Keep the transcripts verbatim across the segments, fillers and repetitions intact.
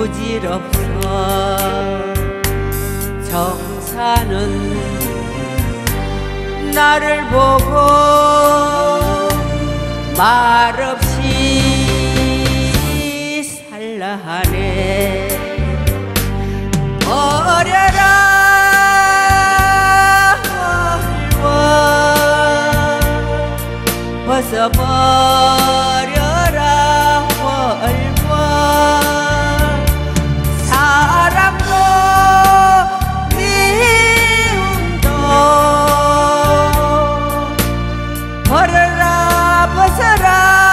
부질없어. 정사는 나를 보고 말없이 살라 하네. 버려라 헐원 벗어버려라 헐원. 사랑도 미움도 버려라 벗어라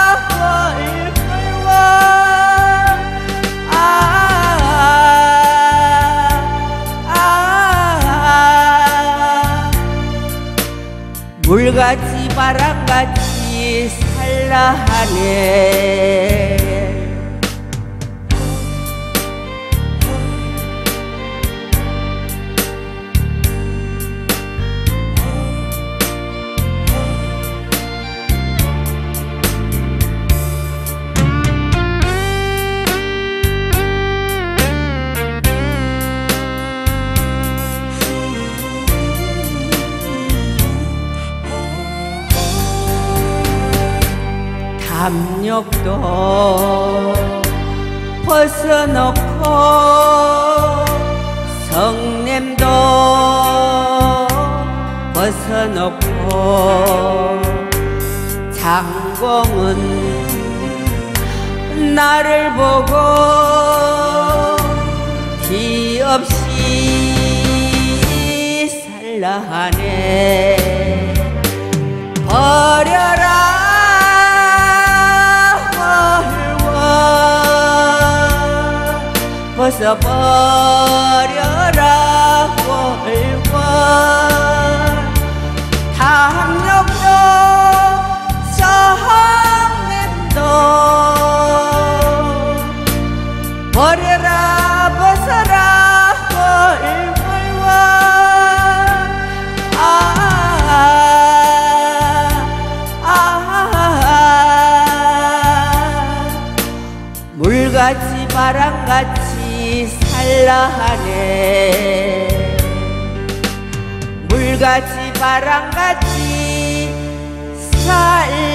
헐헐원. 아, 아, 아, 물같이 바람같이 살라 하네. 담력도 벗어놓고 성냄도 벗어놓고 장공은 나를 보고 티 없이 살라 하네. 버려라 벗어버려라 헐원. 탐욕도 성냄도 버려라 벗어라 헐헐원. 아, 아, 아, 물같이 바람같이 살라 하네. 물같이 바람같이 살라